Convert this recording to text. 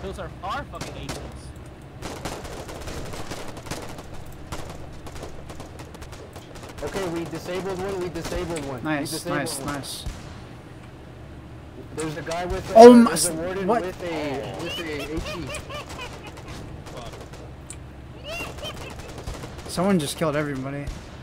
Those are our fucking agents. Okay, we disabled one. We disabled one. Nice, nice, one. nice. There's a guy with a, oh my! there's a warden What? with a HE. Someone just killed everybody.